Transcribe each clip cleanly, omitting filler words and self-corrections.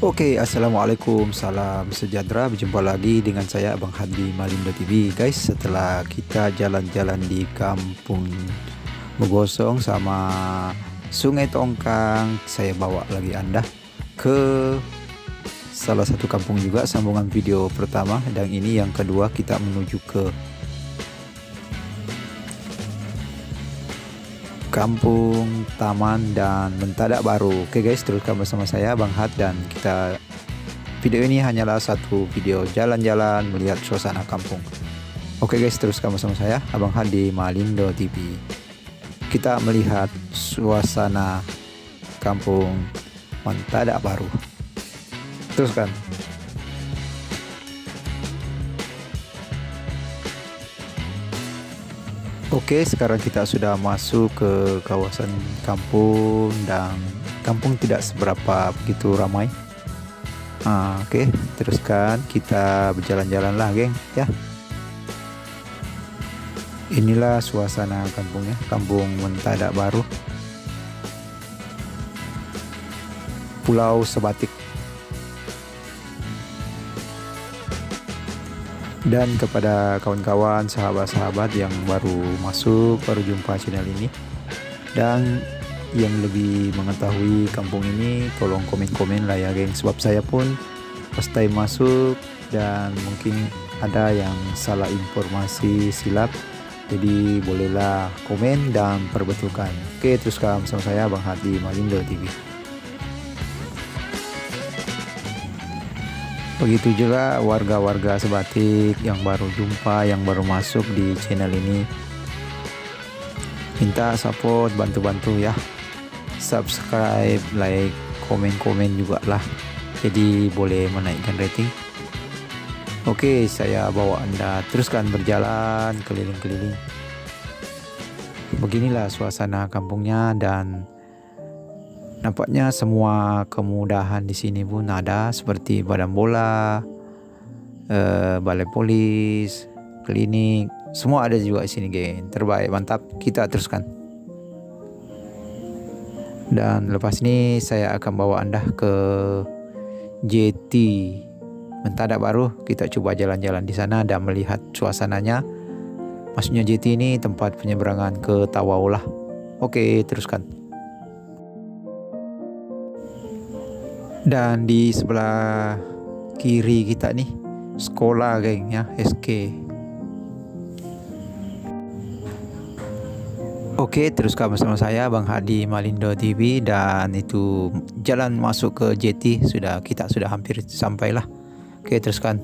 Oke, assalamualaikum, salam sejahtera. Berjumpa lagi dengan saya Abang Hadi Malindo TV, guys. Setelah kita jalan-jalan di Kampung Bogosong sama Sungai Tongkang, saya bawa lagi Anda ke salah satu kampung juga, sambungan video pertama, dan ini yang kedua. Kita menuju ke Kampung Taman dan Mentadak Baru. Oke guys, teruskan bersama saya Bang Had, dan video ini hanyalah satu video jalan-jalan melihat suasana kampung. Oke guys, teruskan bersama saya Abang Had di Malindo TV. Kita melihat suasana Kampung Mentadak Baru. Teruskan. Oke, sekarang kita sudah masuk ke kawasan kampung, dan kampung tidak seberapa begitu ramai. Oke, teruskan, kita berjalan-jalan lah geng ya. Inilah suasana kampungnya, Kampung Mentadak Baru, Pulau Sebatik. Dan kepada kawan-kawan, sahabat-sahabat yang baru masuk, baru jumpa channel ini, dan yang lebih mengetahui kampung ini, tolong komen-komen lah ya geng. Sebab saya pun first time masuk dan mungkin ada yang salah informasi, silap. Jadi bolehlah komen dan perbetulkan. Oke, teruskan bersama saya Bang Hadi Malindo TV. Begitu juga warga-warga Sebatik yang baru jumpa, yang baru masuk di channel ini. Minta support, bantu-bantu ya. Subscribe, like, komen-komen juga lah. Jadi boleh menaikkan rating. Oke, saya bawa Anda teruskan berjalan keliling-keliling. Beginilah suasana kampungnya, dan nampaknya semua kemudahan di sini pun ada, seperti badan bola, balai polis, klinik, semua ada juga di sini geng. Terbaik, mantap. Kita teruskan. Dan lepas ini saya akan bawa Anda ke JT Mentadak Baru. Kita coba jalan-jalan di sana dan melihat suasananya. Maksudnya JT ini tempat penyeberangan ke Tawau lah. Oke, teruskan. Dan di sebelah kiri kita nih sekolah geng ya, SK. Oke, teruskan bersama saya Bang Hadi Malindo TV, dan itu jalan masuk ke JT kita sudah hampir sampailah. Oke, teruskan.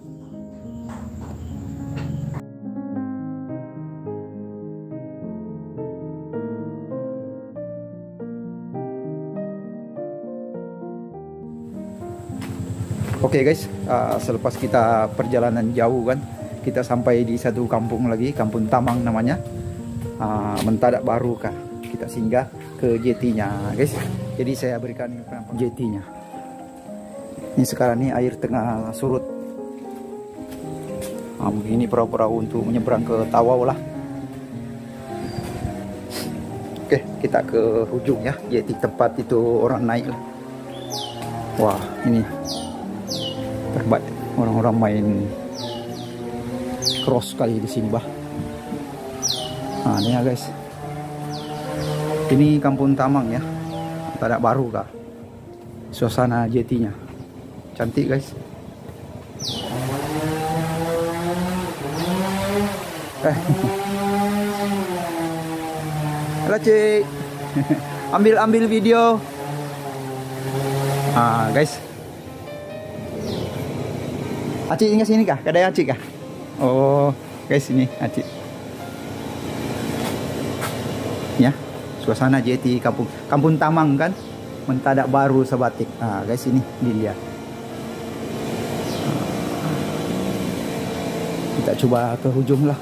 Oke guys, selepas kita perjalanan jauh kan, kita sampai di satu kampung lagi, Kampung Tamang namanya, Mentadak Baru kah. Kita singgah ke JT-nya guys. Jadi saya berikan JT-nya. Ini sekarang nih air tengah surut. Mungkin ini perahu-perahu untuk menyeberang ke Tawau lah. Oke, kita ke ujung ya, JT tempat itu orang naik lah. Wah, ini terbaik, orang-orang main cross kali di sini bah. Ini ya guys, ini Kampung Tamang ya, Mentadak Baru kah. Suasana JT-nya cantik guys. Halo cik, ambil video. Guys, Acik ingat sini kah? Kedai Acik kah? Oh, guys, ini Acik. Ya, suasana JT Kampung Tamang kan, Mentadak Baru Sebatik. Guys, ini dilihat. Kita coba ke ujung lah.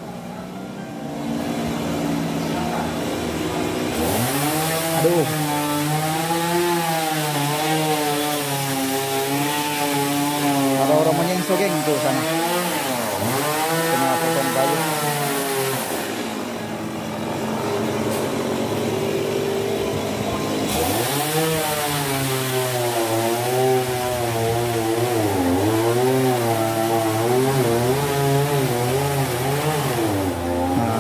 Aduh. Orang menyengsog geng tuh sana. Kena potong kayu.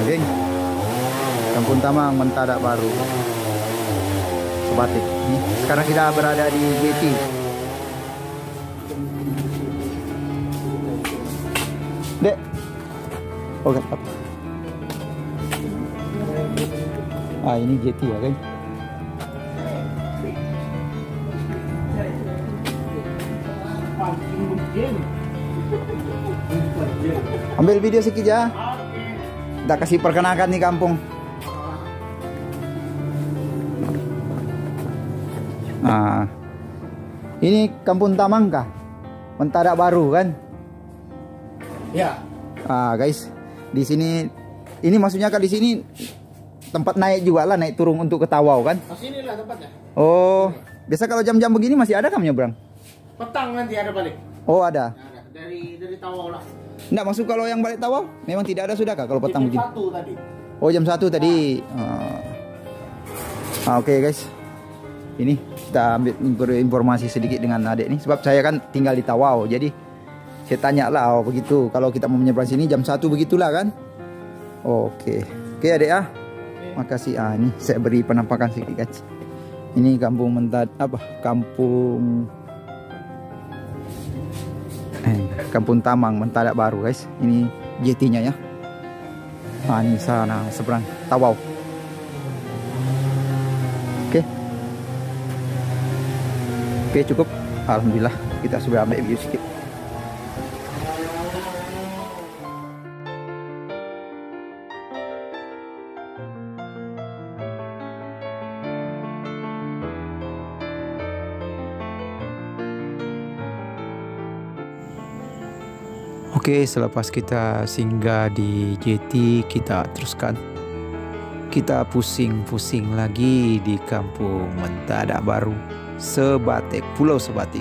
geng. Kampung Tamang Mentadak Baru Sebatik. Nih, sekarang kita berada di JT. Dek. Oke. Ini JT ya, geng. Ambil video sedikit ya. Kita kasih perkenalkan nih kampung. Nah, ini Kampung Tamang kah? Mentadak Baru kan? Ya. Guys, di sini ini maksudnya kan di sini tempat naik juga lah, naik turun untuk ke Tawau kan? Di sinilah tempatnya. Oh, biasa kalau jam-jam begini masih ada kah nyebrang? Petang nanti ada balik. Oh, ada. Ada. Dari Tawau lah. Nggak masuk kalau yang balik Tawau? Memang tidak ada sudah kah kalau petang begini? Jam 1 tadi. Oh, jam 1 tadi. Oke, guys. Ini kita ambil informasi sedikit dengan adik nih, sebab saya kan tinggal di Tawau, jadi saya tanya lah, begitu kalau kita mau menyeberang sini jam 1 begitulah kan. Oke adik ya. Makasih. Ini saya beri penampakan sedikit guys. Ini kampung Kampung Tamang Mentadak Baru guys. Ini JT-nya ya. Ini sana seberang Tawau. Oke, cukup. Alhamdulillah kita sudah ambil video sedikit. Oke, selepas kita singgah di JT, kita teruskan. Kita pusing-pusing lagi di Kampung Mentadak Baru Sebatik, Pulau Sebatik.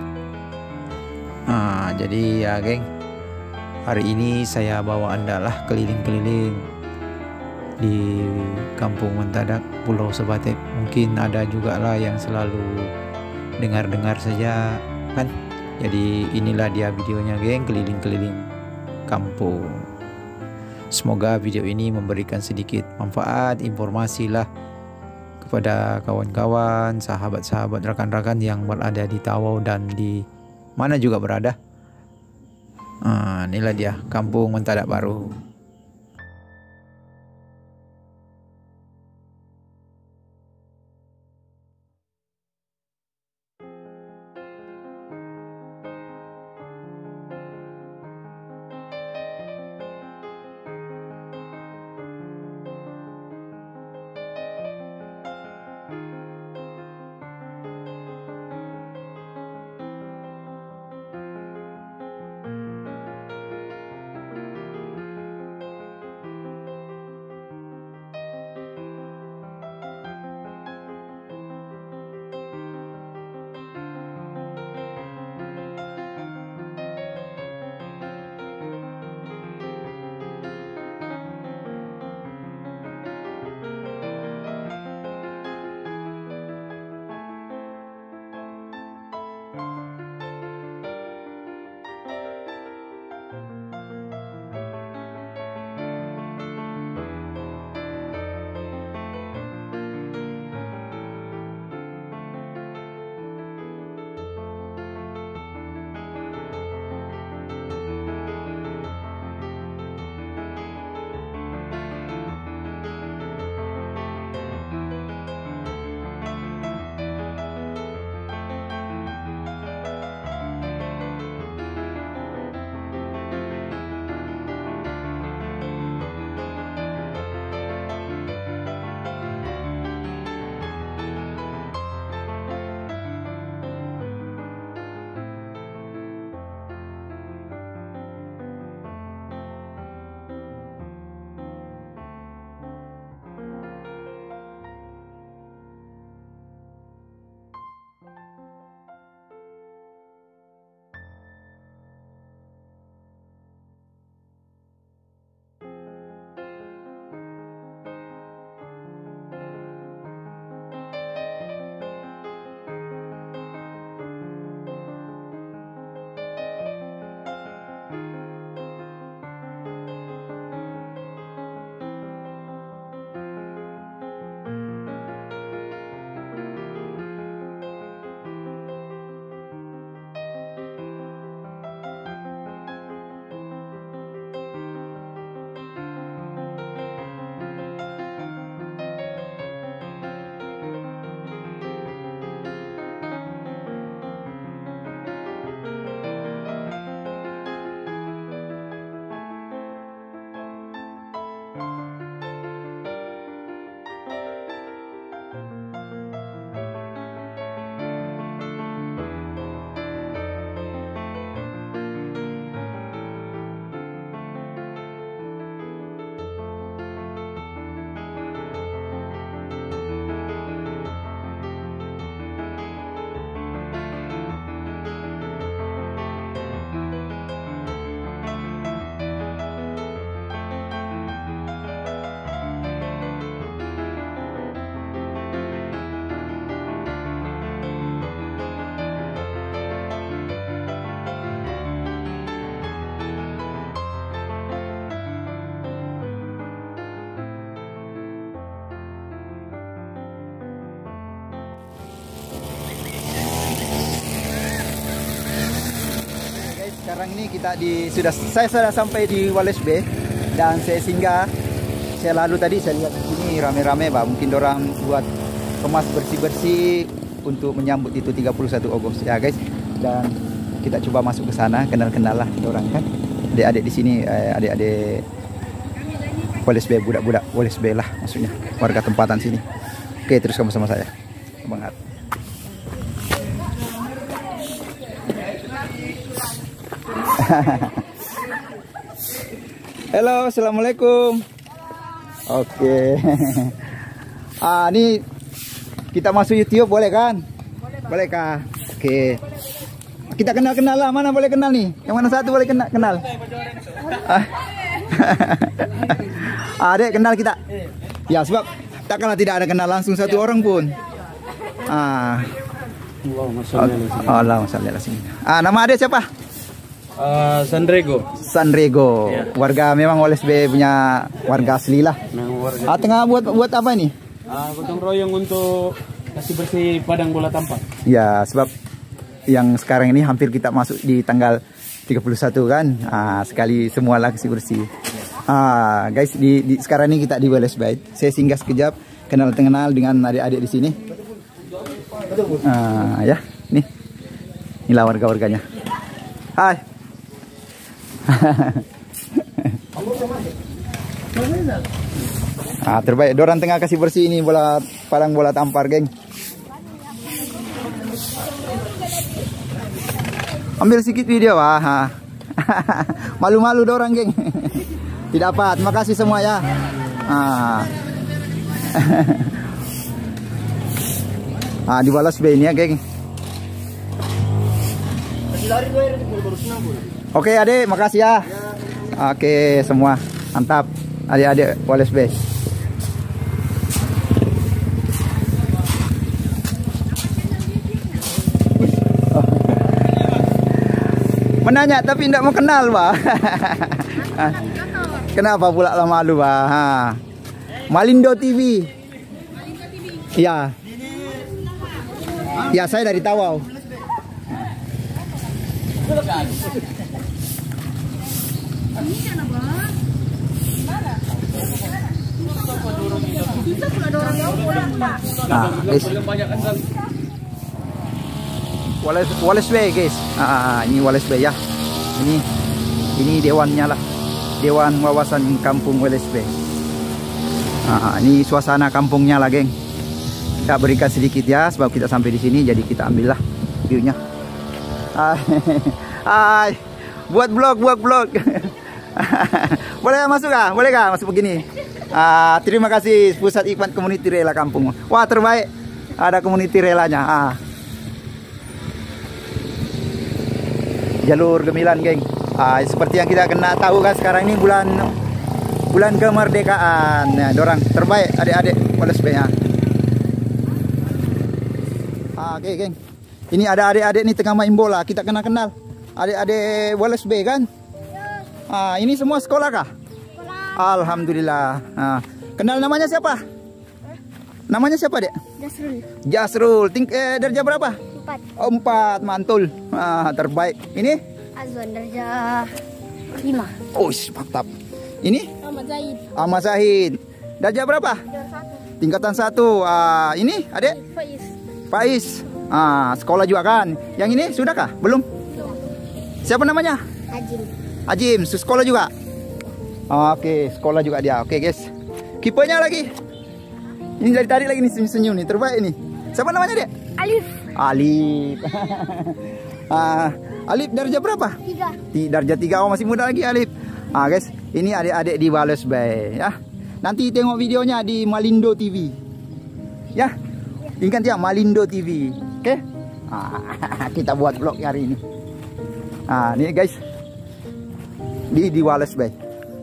Jadi ya geng, hari ini saya bawa anda lah keliling-keliling di Kampung Mentadak Pulau Sebatik. Mungkin ada juga lah yang selalu dengar-dengar saja kan. Jadi inilah dia videonya geng, keliling-keliling kampung. Semoga video ini memberikan sedikit manfaat, informasi lah kepada kawan-kawan, sahabat-sahabat, rekan-rekan yang berada di Tawau dan di mana juga berada. Inilah dia Kampung Mentadak Baru. sekarang ini saya sudah sampai di Wallace Bay dan saya singgah. Saya lalu tadi saya lihat ini rame-rame, Pak. Mungkin orang buat kemas bersih-bersih untuk menyambut itu 31 Agustus ya, guys. Dan kita coba masuk ke sana, kenal-kenal lah orang kan. Adik-adik di sini, adik-adik Wallace Bay, budak-budak Wallace Bay lah maksudnya, warga tempatan sini. Oke, terus kamu sama saya. Semangat. Halo, assalamualaikum. Oke. Ini kita masuk YouTube boleh kan? Boleh kah? Oke. Kita kenal-kenal lah. Mana boleh kenal nih? Yang mana satu boleh kenal? Adek kenal kita. Ya sebab takkanlah tidak ada kenal langsung satu orang pun. Allah masalah sini. Nama adek siapa? Sanrego. Ya. Warga memang Wallace Bay punya warga asli lah. Tengah buat apa ini? Gotong royong untuk kasih bersih padang bola tampak. Ya, sebab yang sekarang ini hampir kita masuk di tanggal 31 kan. Sekali semualah kasih bersih. Guys, sekarang ini kita di Wallace Bay. Saya singgah sekejap, kenal dengan adik-adik di sini. Ya, inilah warga-warganya. Hai. Terbaik. Dorang tengah kasih bersih ini padang bola tampar, geng. Ambil sedikit video, malu-malu dorang, geng. Tidak apa. Terima kasih semua ya. Di Wallace Bay ini ya, geng. Oke adik, makasih ya. Oke semua, mantap adik-adik Wallace Bay. Menanya tapi tidak mau kenal, Pak. Kenapa pula lah malu, Pak? Malindo TV. Iya. Ya, saya dari Tawau. Guys. Wallace Bay, guys. Ini Wallace Bay ya. Ini dewannya lah. Dewan Wawasan Kampung Wallace Bay. Ini suasana kampungnya lah, geng. Kita berikan sedikit ya, sebab kita sampai di sini, jadi kita ambillah view-nya. Hai, buat vlog. Boleh masuk kah? Boleh kah masuk begini? Terima kasih Pusat Iklan Komuniti Rela Kampung. Wah, terbaik. Ada komuniti relanya. Jalur Gemilan, geng. Seperti yang kita kena tahu kan, sekarang ini bulan kemerdekaan. Nah, dorang terbaik adik-adik Wallace Bay. Oke, geng. Ini ada adik-adik nih tengah main bola. Kita kenal. Adik-adik Wallace Bay kan? Ini semua sekolah kah? Sekolah. Alhamdulillah. Kenal namanya siapa? Namanya siapa, Dek? Jasrul. Darjah berapa? 4. 4, mantul. Terbaik. Ini? Azwan, darjah 5. Oh, mantap. Ini? Ahmad Zahid. Darjah berapa? Tingkatan 1. Ini, Adek? Faiz. Sekolah juga kan? Yang ini sudah kah? Belum? Siapa namanya? Ajim. Sekolah juga? Oke, sekolah juga dia. Oke, guys. Kipernya lagi. Ini dari tadi lagi nih senyum-senyum nih. Terbaik ini. Siapa namanya, Dek? Alif. Alif darjah berapa? 3. Darjah 3. Oh, masih muda lagi Alif. Guys, ini adik-adik di Wallace Bay ya. Nanti tengok videonya di Malindo TV. Ya. Ingat ya, Malindo TV. Oke? Kita buat vlog hari ini. Ini guys. Di Wallace Bay.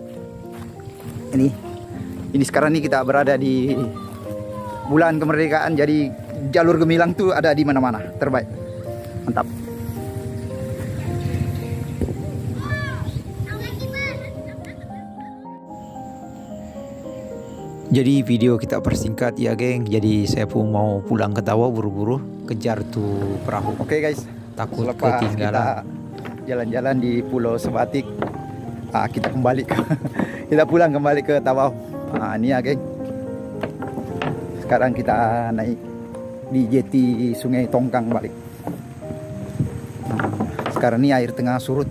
Ini sekarang nih kita berada di bulan kemerdekaan, jadi jalur gemilang tuh ada di mana-mana. Terbaik. Mantap. Jadi video kita persingkat ya, geng. Jadi saya pun mau pulang ke Tawau buru-buru, kejar tuh perahu. Oke guys, takut ketinggalan. Kita jalan-jalan di Pulau Sebatik. Kita kembali ke kita pulang kembali ke Tawau. Ini ya geng. Sekarang kita naik di jeti Sungai Tongkang balik. Sekarang ini air tengah surut.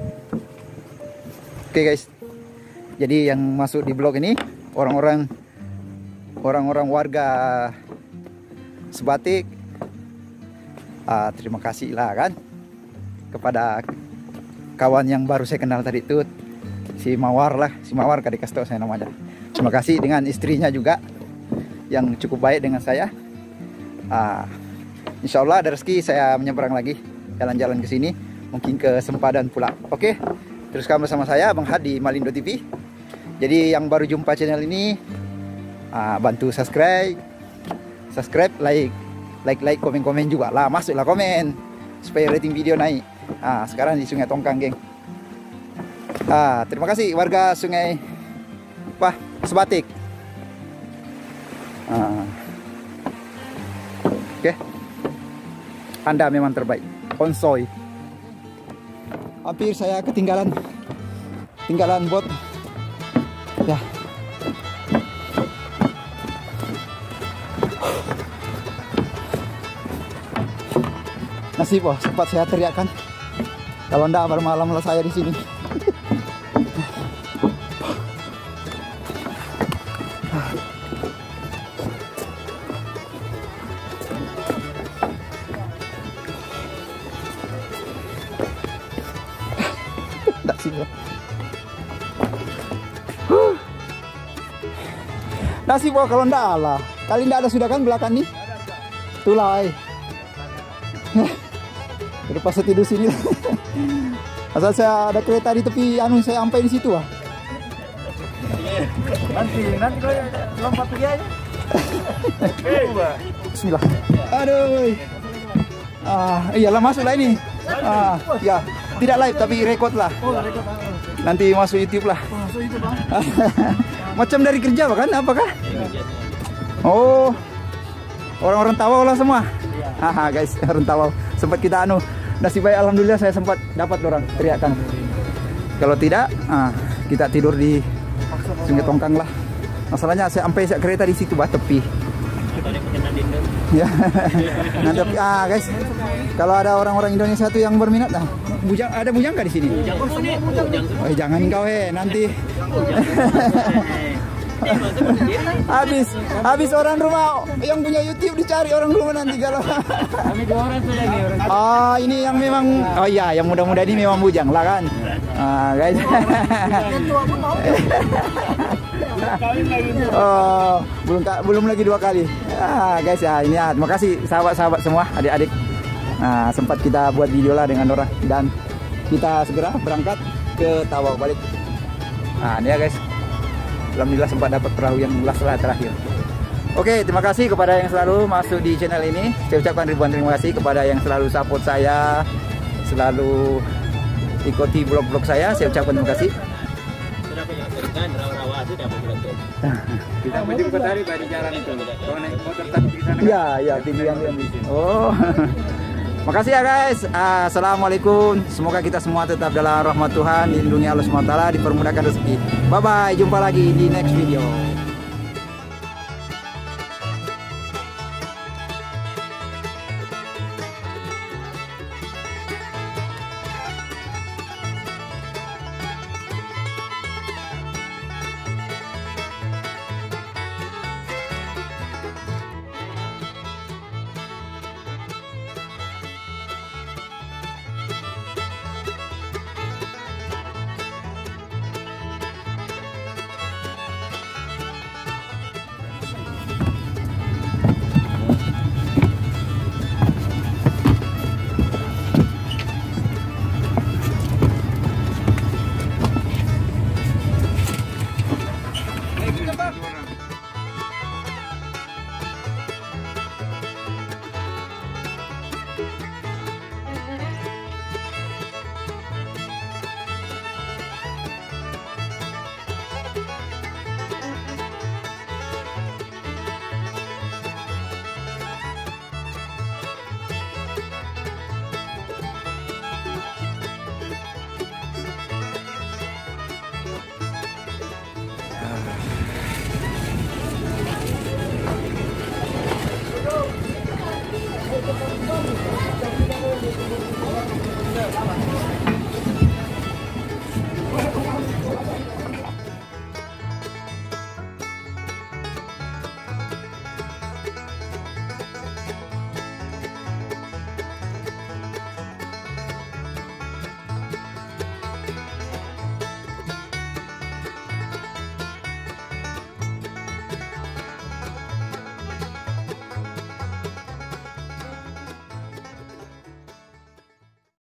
Oke guys. Jadi yang masuk di blog ini orang-orang warga Sebatik. Terima kasih lah kan kepada kawan yang baru saya kenal tadi itu, si Mawar kadang kasih tahu saya namanya. Terima kasih dengan istrinya juga yang cukup baik dengan saya. Insya Allah ada rezeki saya menyeberang lagi jalan-jalan ke sini, mungkin ke Sempadan pula. Oke, teruskan bersama saya Bang Had di Malindo TV. Jadi yang baru jumpa channel ini, bantu subscribe, like, komen juga lah, masuklah komen supaya rating video naik. Sekarang di Sungai Tongkang geng. Terima kasih warga Sungai Sebatik. Oke. Anda memang terbaik. Onsoy. Hampir saya ketinggalan bot. Ya. Nasib sempat saya teriakkan. Kalau enggak bermalam lah saya di sini. Nasib kalau enggak lah. Kali enggak ada sudah kan belakang nih. Itulah. Udah pas tidur sini. Asal saya ada kereta di tepi saya sampai di situ Nanti kalau lompat pergi aja. Bismillah. Aduh. Iyalah masuklah ini. Ya, tidak live tapi record lah. Nanti masuk YouTube lah. Masuk YouTube, Bang. Macam dari kerja kan? Apakah? Oh. Orang-orang Tawau lah semua. Guys, orang Tawau. Sempat kita nasib baik alhamdulillah saya sempat dapat orang teriakan. Kalau tidak, kita tidur di Sungai Tongkang lah. Masalahnya saya sampai kereta di situ tepi. Ya. Nanti guys, kalau ada orang-orang Indonesia tuh yang berminat ada bujang nggak di sini? Jangan kau nanti. Habis orang rumah yang punya YouTube dicari orang rumah nanti kalau. Kami 2 orang saja nih. Ini yang memang yang muda-muda ini memang bujang lah kan. Guys. Belum lagi 2 kali. Guys ini terima kasih sahabat-sahabat semua, adik-adik. Sempat kita buat video lah dengan orang dan kita segera berangkat ke Tawau balik. Ini ya guys. Alhamdulillah sempat dapat perahu yang terakhir. Oke, terima kasih kepada yang selalu masuk di channel ini. Saya ucapkan ribuan terima kasih kepada yang selalu support saya, selalu ikuti vlog-vlog saya. Saya ucapkan terima kasih. Kita menjemput hari di jalan itu. Kalau naik motor tadi di sana. Iya, tinggi yang di sini. Oh. Makasih ya guys. Assalamualaikum. Semoga kita semua tetap dalam rahmat Tuhan, dilindungi Allah SWT, dipermudahkan rezeki. Bye bye. Jumpa lagi di next video.